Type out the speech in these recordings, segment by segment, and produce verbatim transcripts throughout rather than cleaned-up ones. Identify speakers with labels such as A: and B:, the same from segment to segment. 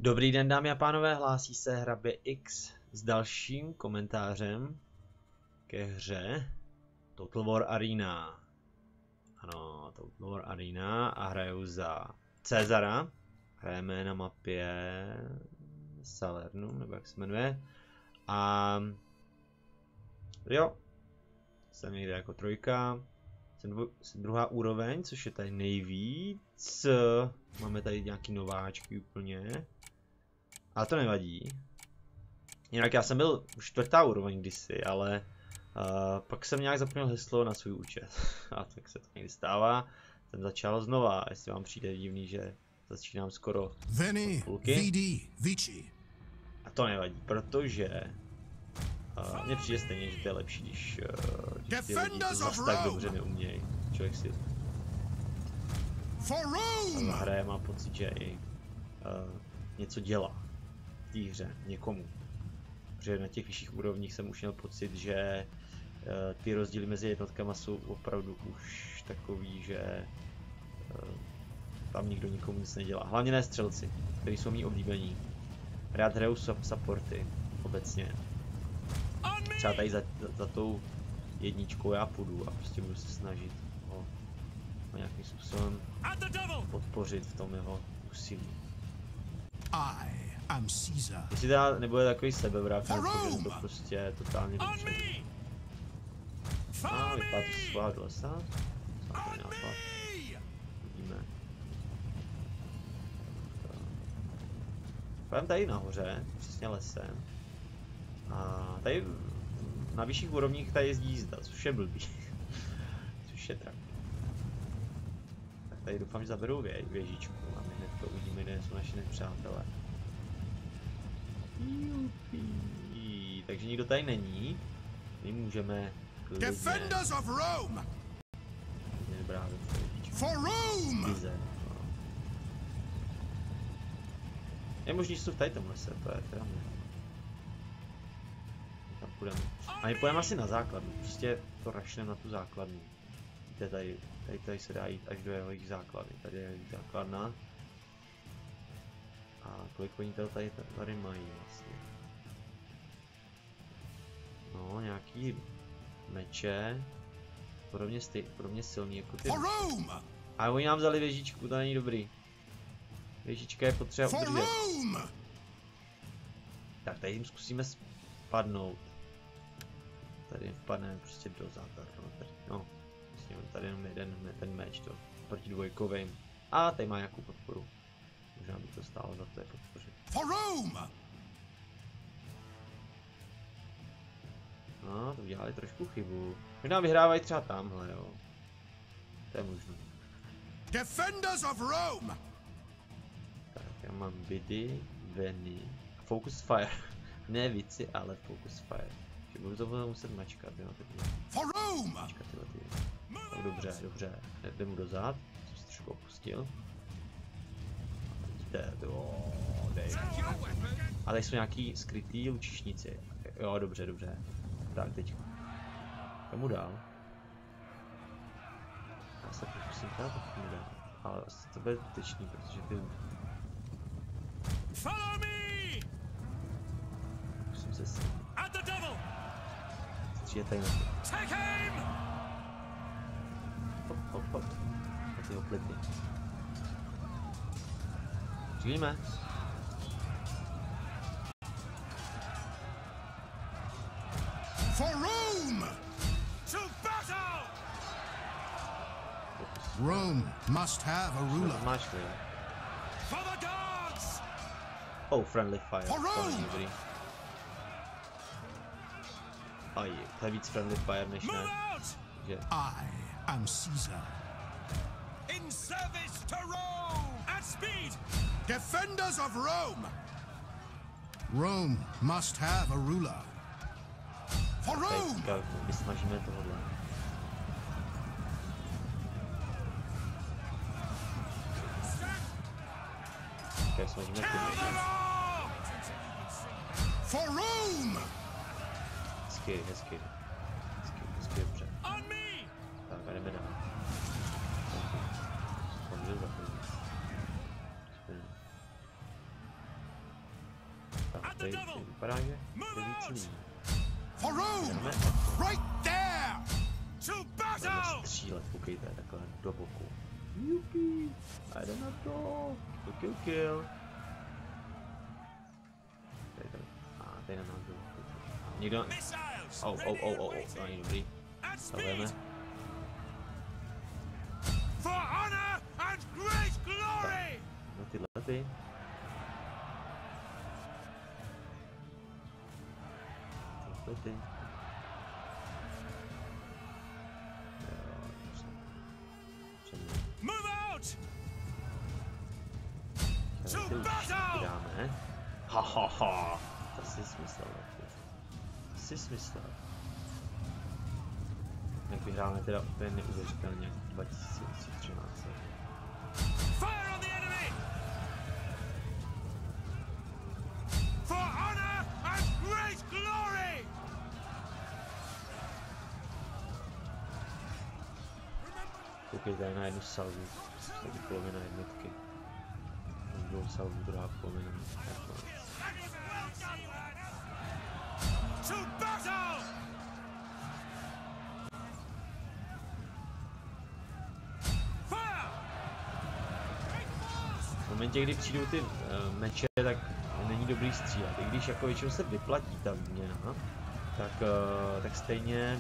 A: Dobrý den, dámy a pánové, hlásí se Hrabě X s dalším komentářem ke hře Total War Arena. Ano, Total War Arena a hraju za Cezara. Hrajeme na mapě Salernum, nebo jak se jmenuje. A jo, jsem někde jako trojka. Jsem, dvo, jsem druhá úroveň, což je tady nejvíc. Máme tady nějaký nováčky úplně. Ale to nevadí. Jinak já jsem byl už čtvrtá úroveň kdysi, ale uh, pak jsem nějak zapomněl heslo na svůj účet. A tak se to někdy stává. Jsem začal znova, jestli vám přijde divný, že začínám skoro od půlky. A to nevadí, protože uh, mně přijde stejně, že to je lepší, když, uh, když ty lidi to zase tak dobře neumějí. Člověk si hraje, má pocit, že i uh, něco dělá v té hře někomu. Protože na těch vyšších úrovních jsem už měl pocit, že uh, ty rozdíly mezi jednotkama jsou opravdu už takový, že uh, tam nikdo nikomu nic nedělá. Hlavně ne střelci, kteří jsou mý oblíbení. Rád hraju supporty obecně. Třeba tady za, za, za tou jedničkou já půjdu a prostě budu se snažit ho, ho nějakým způsobem podpořit v tom jeho úsilí. Jestli teda nebude takový sebevrak, protože to prostě totálně dobře. A vypadá to svá do lesa. Vidíme. Půjdeme tady nahoře, přesně lesem. A tady na vyšších úrovních tady jezdí jízda, což je blbý. Což je trapný. Tak tady doufám, že zaberou vě, věžičku a my hned to uvidíme, kde jsou naši nepřátelé. Jupi. Takže nikdo tady není. My můžeme klidně... Defenders of Rome! Nebrát do věžičku. Vize. No. Je možný, že jsou tady tomhle se, to je teda mě. Tam půjdeme. A my půjdeme asi na základnu, prostě to rašne na tu základnu. Víte, tady, tady, tady se dá jít až do jeho jejich základny, tady je jejich základna. A kolik oni tady, tady, tady mají vlastně. No, nějaký meče, podobně, stej, podobně silný jako ty. A oni nám vzali věžičku, to není dobrý. Věžička je potřeba udržet. Tak tady jim zkusíme spadnout. Tady vpadneme prostě do základny. No, vlastně tady jenom jeden ten meč, to proti dvojkovým. A tady má nějakou podporu. Možná by to stálo za to je podpořit. No, to udělali trošku chybu. Možná vyhrávají třeba tamhle, jo. To je možné. Defenders of Rome. Tak, já mám bidy, veny, focus fire. Ne víci, ale focus fire. Že budu to muset mačkat, jo. Mačkat tyhle ty. Tak dobře, dobře. Jdem mu dozad. Jsem se trošku opustil. Vidíte, jo, dej. A tady jsou nějaký skrytý lučišníci. Jo, dobře, dobře. Tak, teď. Komu dál? Já se pokusím teda taky mu dál. Ale to bude tečný, protože ty... Musím se s ním. Střílet tady na to. Hop, hop, hop. A ty ho pletny. Střílíme. For Rome! To battle! Rome must have a ruler. For the gods! Oh, friendly fire. For Rome! A je, to je víc friendly fire než ne. Že... I am Caesar. In service to Rome! At speed! Defenders of Rome! Rome must have a ruler. For Rome! Vysmažíme tohle. Okay, smažíme tohle. For Rome! Hezky, hezky. Hezky, hezky, dobře. Tak, jdeme dál. Tak, tady, tady vypadá, že to je víc lidí. Jdeme střílet, koukejte, takhle do boku. Jupi, a jde na to. Kill, kill, kill. Tady, tady. A tady na nás jdu. Někdo... Au, au, au, au, au, to není dobrý. Stavujeme. No tyhle ty. Tyhle ty. Dáme. Ha ha ha. To jsi smyslel. To jsi smyslel. Jak vyhráme teda úplně neuvěřitelně dva tisíce třináct. Koukej tady na jednu salvu, tady polovina jednotky. Na druhou salvu, druhá polovina. V momentě, kdy přijdou ty uh, meče, tak není dobrý střílet. I když jako většinou se vyplatí ta výměna, tak, uh, tak stejně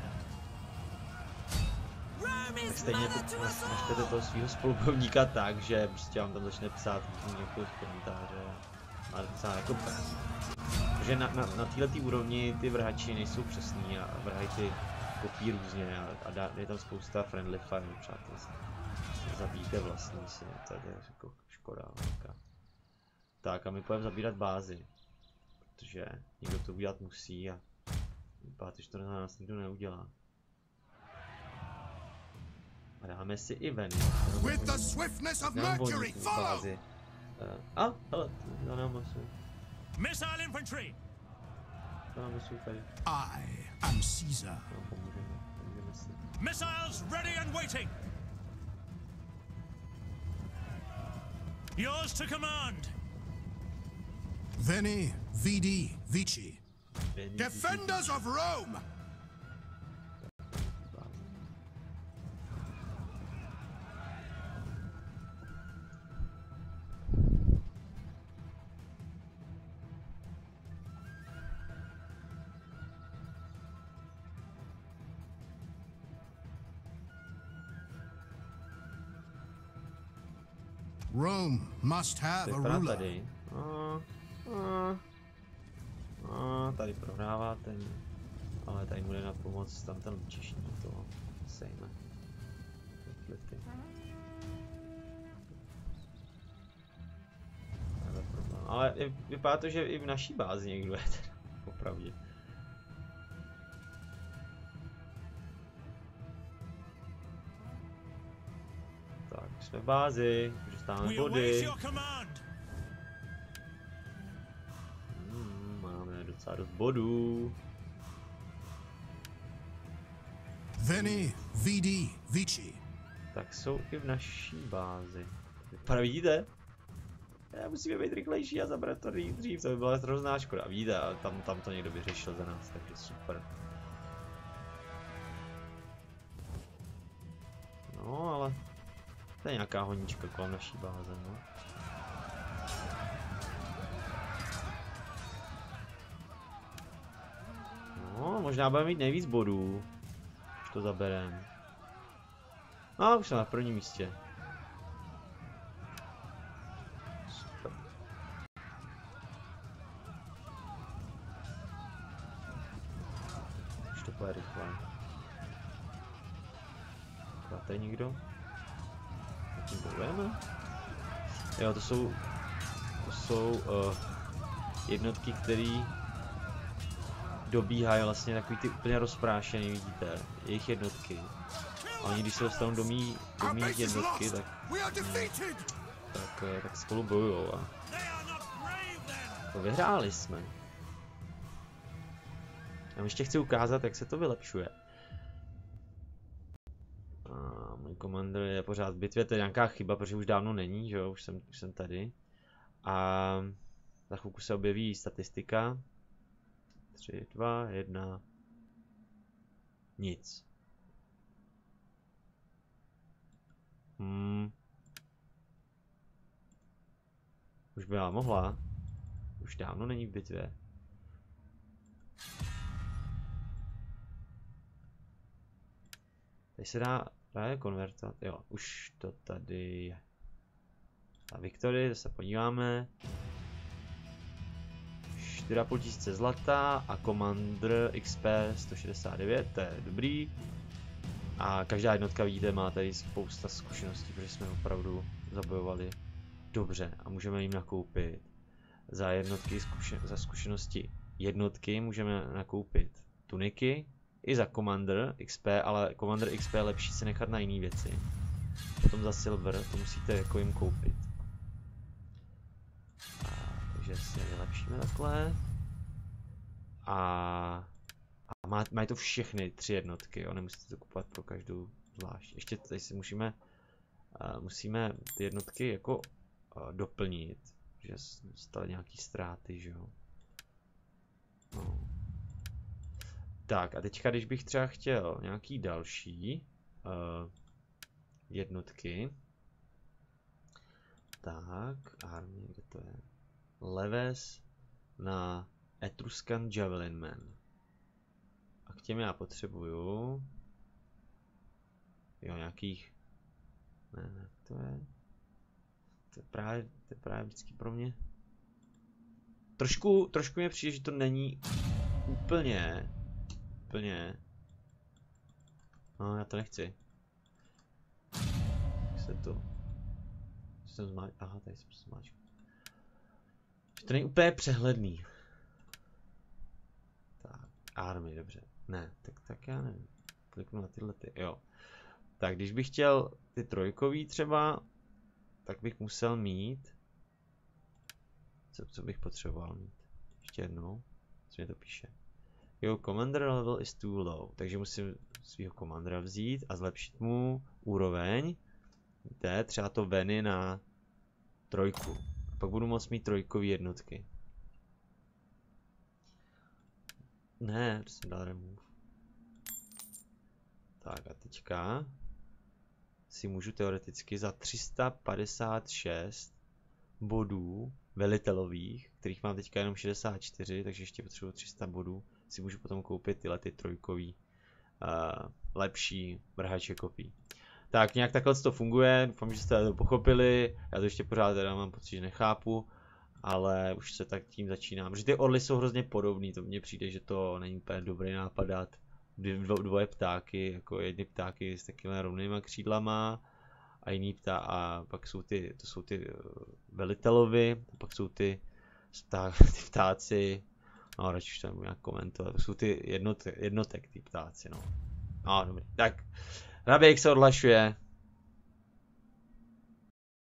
A: tak stejně naštete toho svého spolubojovníka tak, že prostě vám tam začne psát nějakou komentáře a psát jako prázdný. Protože na, na, na této úrovni ty vrhači nejsou přesní a vrhají ty kopí různě a, a dá, je tam spousta friendly fire, přátel. Zabijte vlastní si, to je jako škoda velká. Tak a my půjdeme zabírat bázi, protože někdo to udělat musí a vypadá, že to na nás nikdo neudělá. A dáme si i Veny. Nám voní tu bázi. Uh, a, hele, to nám musí.
B: Missile infantry.
A: To nám musí tady.
C: I am Caesar.
A: No, pomůžeme, pomůžeme si.
B: Missiles ready and waiting. Yours to command.
C: Veni, vidi, vici.
A: Veni,
C: Defenders of Rome. Rome must have a ruler.
A: Tady. A, a, a, tady prohrává ten, ale tady bude na pomoc tam ten lučišní, to sejme. Ale vypadá to, že i v naší bázi někdo je teda, popravdě. Tak, jsme v bázi, dostáváme body. Hmm, máme docela dost bodů.
C: Veni, vidi, vici.
A: Tak jsou i v naší bázi. Vypadá, vidíte? Já musíme být rychlejší a zabrat to dřív, to by byla hrozná škoda. Vidíte, a tam, tam to někdo vyřešil za nás, takže super. No, ale to je nějaká honička kolem naší báze, no. No, možná budeme mít nejvíc bodů, už to zaberem. No, už jsem na prvním místě. Super. Už to půjde rychle. Tady někdo? Tím budeme? Jo, to jsou, to jsou uh, jednotky, které dobíhají vlastně takový ty úplně rozprášený, vidíte, jejich jednotky. A oni když se dostanou do mý, do mý jednotky, tak, tak, tak spolu bojujou a to vyhráli jsme. Já ještě chci ukázat, jak se to vylepšuje. A můj komandr je pořád v bitvě, to je nějaká chyba, protože už dávno není, že jo, už jsem, už jsem tady. A za chvilku se objeví statistika. tři, dva, jedna. Nic. Hmm. Už byla mohla. Už dávno není v bitvě. Tady se dá právě konvertovat. Jo, už to tady je. A Victory, se podíváme. čtyři a půl tisíce zlata a Commander X P sto šedesát devět, to je dobrý. A každá jednotka, vidíte, má tady spousta zkušeností, protože jsme opravdu zabojovali dobře a můžeme jim nakoupit za jednotky, zkušen za zkušenosti jednotky můžeme nakoupit tuniky i za Commander X P, ale Commander X P je lepší se nechat na jiné věci. Potom za Silver to musíte jako jim koupit. A, takže si je vylepšíme takhle. A, a má, mají to všechny tři jednotky, jo? Nemusíte to kupovat pro každou zvlášť. Ještě tady si musíme, uh, musíme ty jednotky jako uh, doplnit, že staly nějaký ztráty, že jo. No. Tak a teďka, když bych třeba chtěl nějaký další uh, jednotky, tak, army, kde to je? Leves na Etruscan Javelin Man. A k těm já potřebuju, jo, nějakých, ne, ne, to je, to je právě, to je právě vždycky pro mě. Trošku, trošku mě přijde, že to není úplně, úplně, no já to nechci. Jak se to, jsem zmáč, aha, tady jsem zmáčkl. Že to není úplně přehledný. Tak, army, dobře. Ne, tak, tak já nevím. Kliknu na tyhle ty, jo. Tak, když bych chtěl ty trojkový třeba, tak bych musel mít, co, co bych potřeboval mít? Ještě jednou, co mě to píše. Jo, commander level is too low, takže musím svého commandera vzít a zlepšit mu úroveň. Víte, třeba to Veny na trojku. A pak budu moct mít trojkový jednotky. Ne, jsem dal remove. Tak a teďka si můžu teoreticky za tři sta padesát šest bodů velitelových, kterých mám teďka jenom šedesát čtyři, takže ještě potřebuji tři sta bodů, si můžu potom koupit tyhle ty trojkový uh, lepší vrhače kopí. Tak nějak takhle to funguje, doufám, že jste to pochopili, já to ještě pořád teda mám pocit, že nechápu, ale už se tak tím začínám, protože ty orly jsou hrozně podobný, to mně přijde, že to není úplně dobrý nápad dát dvo, dvoje ptáky, jako jedny ptáky s takovými rovnýma křídlama a jiný ptá a pak jsou ty, to jsou ty velitelovi, a pak jsou ty, ptá, ty ptáci, no radši už tam nějak komentovat, to jsou ty jednotek, jednotek ty ptáci, no. No dobrý, tak Raběk se odhlašuje.